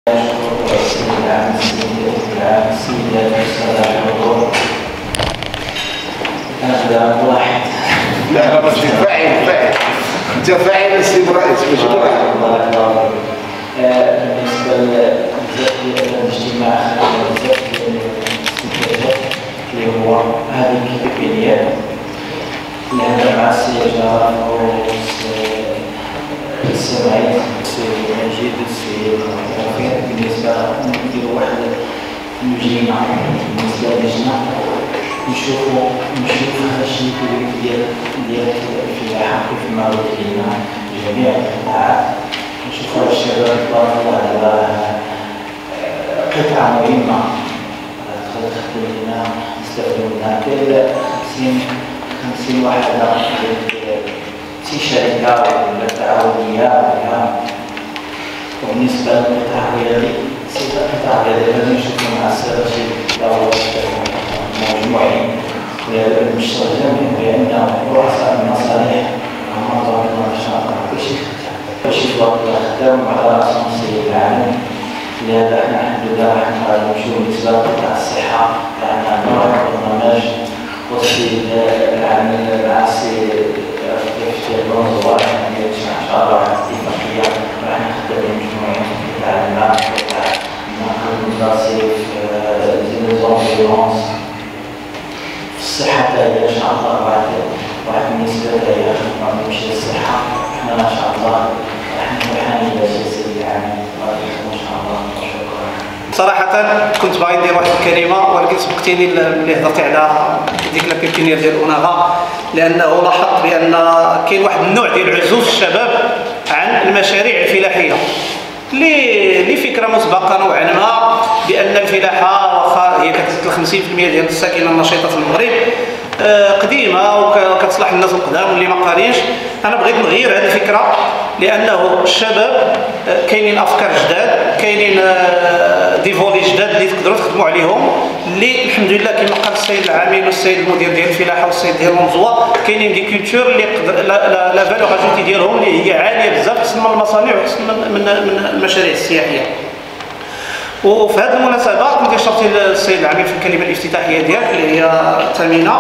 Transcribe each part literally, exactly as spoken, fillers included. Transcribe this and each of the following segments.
هذا واحد. لا لا بس فاعل فاعل انت فاعل السيد الرئيس ماشي واحد. بارك الله فيك. بالنسبه لبزاف ديال الاجتماع بزاف ديال الاستنتاجات اللي هو هذه الكيفيات اللي هذا مع السي جارف او السي رئيس السي مجيد السي رفيق. بالنسبه نديروا واحد اللجنه بالنسبه للجنه نشوفوا نشوفوا هذا الشيء ديال ديال الفلاحه كيف ما قلت لنا جميع القطاعات. نشوفوا الشباب تبارك الله دابا قطعه مهمه تقدر تخدم لنا نستافدوا منها. كاين خمسين خمسين وحده شي شركه ولا تعاونيه ولا. وبالنسبه للقطاع ديالي القطاع ديالي لازم نشوفوا مع السبب شي دور مجموعين المستخدمين بأن رؤساء المصالح هم ضمن النشاط كلشي كلشي في وقت الخدام على رأس السيد العام. لهذا احنا الحمد لله راح نمشيو بالنسبة لقطاع الصحة عندنا نوع برنامج والسيد العامل مع السيد في المنظومة يعني إن شاء الله راح اتفاقية راح نخدم مجموعين في قطاع الماء وقطاع النقل المدرسي في الزونفيرونس الصحة تاعي إن شاء الله. بعد واحد بالنسبة ليا ما نمشي للصحة حنا إن شاء الله راح نحاول باش السيد العامل إن شاء الله. شكرا. صراحة كنت باغي ندير واحد الكلمة ولكن سبقتيني ملي هضرتي على ديك لا بيبينيير ديال أوناغا، لأنه لاحظت بأن كاين واحد النوع ديال عزوف الشباب عن المشاريع الفلاحية اللي اللي فكرة مسبقة نوعا ما بأن الفلاحة واخا هي كتمثل خمسين بالمئة ديال الساكنة النشيطة في المغرب قديمة وكتصلح الناس القدام واللي ما قارينش. أنا بغيت نغير هذه الفكرة لأنه الشباب كاينين أفكار جداد، كاينين دي فولي جداد اللي تقدروا تخدموا عليهم، اللي الحمد لله كما قال السيد العامل والسيد المدير ديال الفلاحة والسيد ديال المنظومة كاينين دي كولتور اللي لا فالور اجوتي ديالهم اللي هي عالية بزاف تسمى المصانع وتسمى من من المشاريع السياحية. وفي هذه المناسبة كنت أشرت للسيد العامل في الكلمة الافتتاحية ديالك اللي هي ثمينة،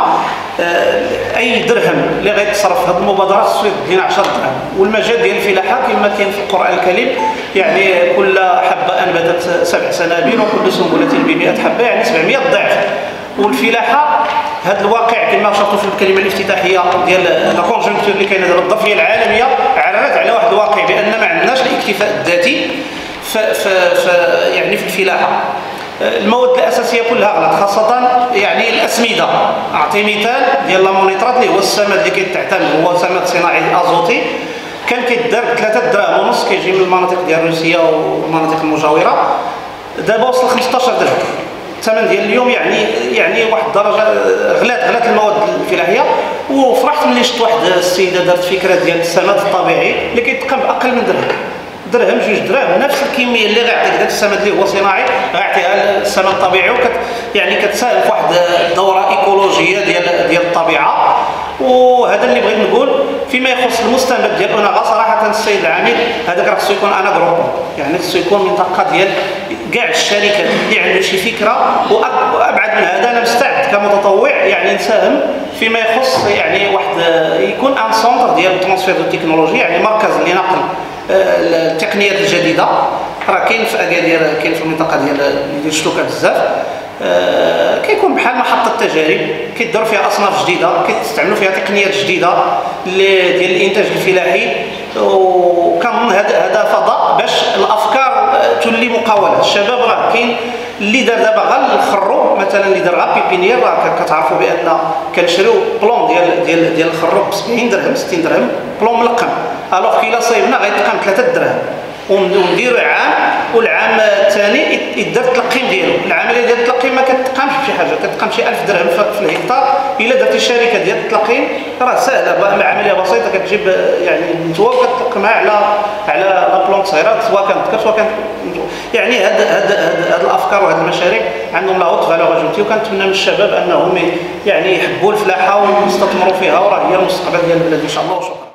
أي درهم اللي غيتصرف في هذه المبادرة خصو يدينا عشرة دراهم. والمجال ديال الفلاحة كما كاين في القرآن الكريم يعني كل حبة أنبتت سبع سنابل وكل سنبلة بمئة حبة يعني سبعمئة ضعف. والفلاحة هذا الواقع كما أشرت في الكلمة الافتتاحية ديال لا كونجونكتور اللي كاينه دابا الظرفية العالمية عرضت على واحد الواقع بأن ما عندناش الاكتفاء الذاتي ف ف ف يعني في الفلاحه. المواد الاساسيه كلها غلط، خاصه يعني الاسمده. اعطي مثال ديال لامونيترات اللي هو السماد اللي كيتعتمد هو سماد صناعي ازوتي، كان كيدار ثلاثة دراهم ونص كيجي من المناطق ديال روسيا والمناطق المجاوره، دابا وصل خمسطاش درهم. الثمن ديال اليوم يعني يعني واحد الدرجه غلات غلات المواد الفلاحيه. وفرحت ملي شفت واحد السيده دارت فكره ديال السماد الطبيعي اللي كيتقام باقل من درهم درهم جوج دراهم، نفس الكميه اللي غيعطيك داك السماد اللي هو صناعي غيعطيها السماد الطبيعي، وكت يعني كتساهم في واحد الدوره ايكولوجيه ديال ديال الطبيعه. وهذا اللي بغيت نقول فيما يخص المستند ديال أوناغا. صراحه السيد العامل هذاك راه خصو يكون انا جروب، يعني خصو يكون منطقه ديال كاع الشركات اللي عنده شي فكره. وابعد من هذا انا مستعد كمتطوع يعني نساهم فيما يخص يعني واحد يكون ان سونتر ديال الترانسفير دو التكنولوجيا، يعني مركز لنقل التقنيات الجديده. راه كاين في اكادير، كاين في المنطقه ديال ديال شلوكه بزاف، أه كيكون بحال محطه تجارب كيديروا فيها اصناف جديده كيستعملوا فيها تقنيات جديده ديال الانتاج الفلاحي. وكنظن هذا هذا فضاء باش الافكار تولي مقاوله. الشباب راه كاين اللي دار دابا غير الخروب مثلا، اللي دار غير بيبينيير، راه كتعرفوا بان كنشريو بلون ديال ديال ديال الخروب ب سبعين درهم ستين درهم بلون ملقم، الوغ كي لا صايبنا غيتقام ثلاثة دراهم ونديروا عام، والعام الثاني يدار التلقيم ديالو. العمليه ديال التلقيم ما كتقامش بشي حاجه، كتقام شي ألف درهم في الهكتار. الا درتي شركه ديال التلقيم راه سهله، عمليه بسيطه كتجيب يعني النتوه وكتلقمها على على لا بلون صغيره سواء كانت سواء كانت يعني. هاد هاد هاد الافكار وهاد المشاريع عندهم لا هوت فالور اجوتي، وكنتمنى من الشباب انهم يعني يحبوا الفلاحه ويستثمروا فيها، وراه هي المستقبل ديال البلاد ان شاء الله. وشكرا.